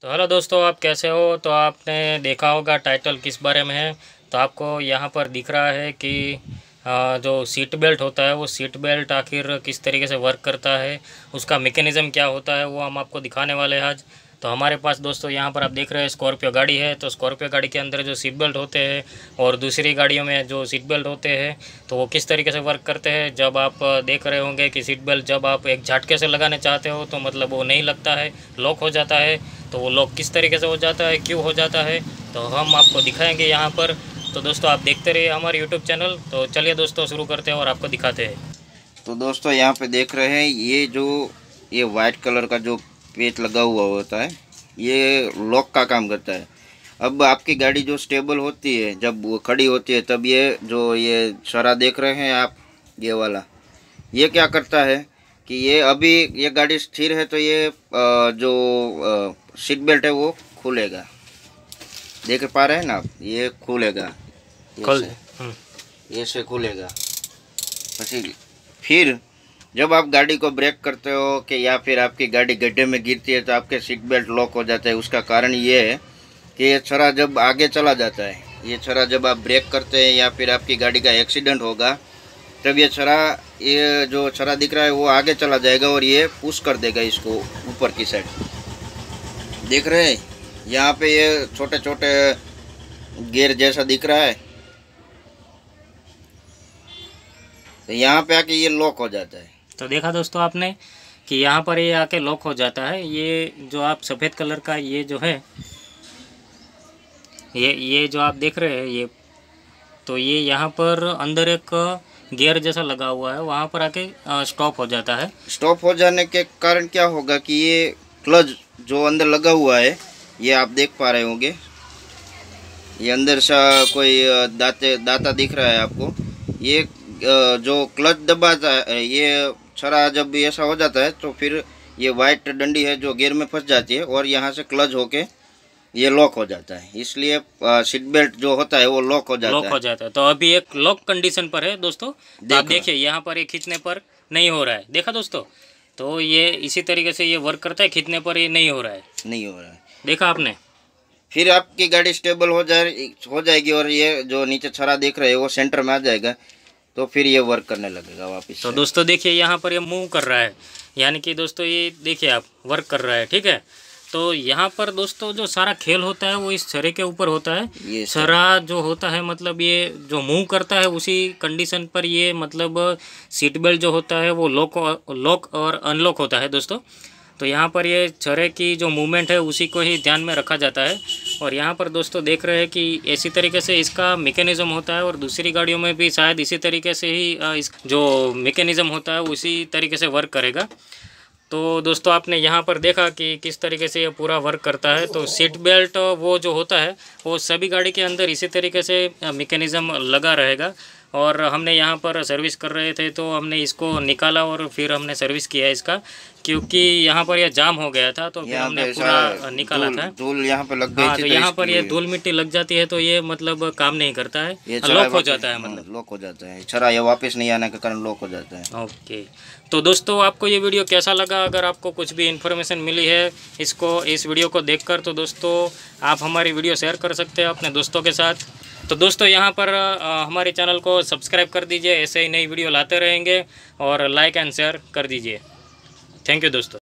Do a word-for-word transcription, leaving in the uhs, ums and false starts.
तो हेलो दोस्तों, आप कैसे हो। तो आपने देखा होगा टाइटल किस बारे में है। तो आपको यहाँ पर दिख रहा है कि आ, जो सीट बेल्ट होता है वो सीट बेल्ट आखिर किस तरीके से वर्क करता है, उसका मैकेनिज़्म क्या होता है, वो हम आपको दिखाने वाले हैं आज। तो हमारे पास दोस्तों यहाँ पर आप देख रहे हैं स्कॉर्पियो गाड़ी है। तो स्कॉर्पियो गाड़ी के अंदर जो सीट बेल्ट होते हैं और दूसरी गाड़ियों में जो सीट बेल्ट होते हैं तो वो किस तरीके से वर्क करते हैं, जब आप देख रहे होंगे कि सीट बेल्ट जब आप एक झटके से लगाने चाहते हो तो मतलब वो नहीं लगता है, लॉक हो जाता है। तो वो लॉक किस तरीके से हो जाता है, क्यों हो जाता है, तो हम आपको दिखाएंगे यहाँ पर। तो दोस्तों आप देखते रहिए हमारे यूट्यूब चैनल। तो चलिए दोस्तों शुरू करते हैं और आपको दिखाते हैं। तो दोस्तों यहाँ पे देख रहे हैं ये जो ये वाइट कलर का जो पेच लगा हुआ होता है ये लॉक का काम करता है। अब आपकी गाड़ी जो स्टेबल होती है, जब वो खड़ी होती है, तब ये जो ये शरा देख रहे हैं आप, ये वाला ये क्या करता है कि ये अभी ये गाड़ी स्थिर है तो ये जो सीट बेल्ट है वो खुलेगा। देख पा रहे हैं ना आप, ये खुलेगा, खोल ये से खुलेगा। फिर जब आप गाड़ी को ब्रेक करते हो कि या फिर आपकी गाड़ी गड्ढे में गिरती है तो आपके सीट बेल्ट लॉक हो जाता है। उसका कारण ये है कि ये छरा जब आगे चला जाता है, ये छरा जब आप ब्रेक करते हैं या फिर आपकी गाड़ी का एक्सीडेंट होगा तब ये छरा, ये जो छरा दिख रहा है वो आगे चला जाएगा और ये पुश कर देगा इसको ऊपर की साइड। देख रहे हैं यहाँ पे ये छोटे छोटे गियर जैसा दिख रहा है, तो यहाँ पे आके ये लॉक हो जाता है। तो देखा दोस्तों आपने कि यहाँ पर ये आके लॉक हो जाता है। ये जो आप सफ़ेद कलर का ये जो है ये ये जो आप देख रहे हैं ये, तो ये यहाँ पर अंदर एक गियर जैसा लगा हुआ है, वहाँ पर आके स्टॉप हो जाता है। स्टॉप हो जाने के कारण क्या होगा कि ये क्लच जो अंदर लगा हुआ है, ये आप देख पा रहे होंगे, ये अंदर सा कोई दाते दाता दिख रहा है आपको। ये जो क्लच दबाता है, ये छरा जब ऐसा हो जाता है तो फिर ये वाइट डंडी है जो गियर में फंस जाती है और यहाँ से क्लच होके ये लॉक हो जाता है। इसलिए सीट बेल्ट जो होता है वो लॉक हो जाता लॉक है। हो जाता है। तो अभी एक लॉक कंडीशन पर है दोस्तों। तो आप देखिए यहाँ पर ये खींचने पर नहीं हो रहा है, देखा दोस्तों। तो ये इसी तरीके से ये वर्क करता है, खींचने पर ये नहीं हो रहा है, नहीं हो रहा है, देखा आपने। फिर आपकी गाड़ी स्टेबल हो जाए हो जाएगी और ये जो नीचे छरा देख रहे हैं वो सेंटर में आ जाएगा, तो फिर ये वर्क करने लगेगा वापस। तो दोस्तों देखिए यहाँ पर ये मूव कर रहा है, यानी कि दोस्तों ये देखिए आप वर्क कर रहा है, ठीक है। तो यहाँ पर दोस्तों जो सारा खेल होता है वो इस छरे के ऊपर होता है। ये छरा जो होता है मतलब ये जो मूव करता है उसी कंडीशन पर ये मतलब सीट बेल्ट जो होता है वो लॉक लॉक और अनलॉक होता है दोस्तों। तो यहाँ पर ये छरे की जो मूवमेंट है उसी को ही ध्यान में रखा जाता है। और यहाँ पर दोस्तों देख रहे हैं कि इसी तरीके से इसका मैकेनिज़्म होता है और दूसरी गाड़ियों में भी शायद इसी तरीके से ही इस जो मैकेनिज़्म होता है उसी तरीके से वर्क करेगा। तो दोस्तों आपने यहाँ पर देखा कि किस तरीके से ये पूरा वर्क करता है। तो सीट बेल्ट वो जो होता है वो सभी गाड़ी के अंदर इसी तरीके से मैकेनिज़्म लगा रहेगा। और हमने यहाँ पर सर्विस कर रहे थे तो हमने इसको निकाला और फिर हमने सर्विस किया इसका, क्योंकि यहाँ पर यह जाम हो गया था तो फिर हमने पूरा निकाला था। धूल यहाँ पर लग गई हाँ, थी, तो यहाँ पर ये धूल मिट्टी लग जाती है तो ये मतलब काम नहीं करता है, लॉक हो जाता है, मतलब लॉक हो जाता है छरा, ये वापस नहीं आने के कारण लॉक हो जाता है। ओके। तो दोस्तों आपको ये वीडियो कैसा लगा, अगर आपको कुछ भी इन्फॉर्मेशन मिली है इसको इस वीडियो को देखकर, तो दोस्तों आप हमारी वीडियो शेयर कर सकते हैं अपने दोस्तों के साथ। तो दोस्तों यहाँ पर आ, हमारे चैनल को सब्सक्राइब कर दीजिए, ऐसे ही नई वीडियो लाते रहेंगे, और लाइक एंड शेयर कर दीजिए। थैंक यू दोस्तों।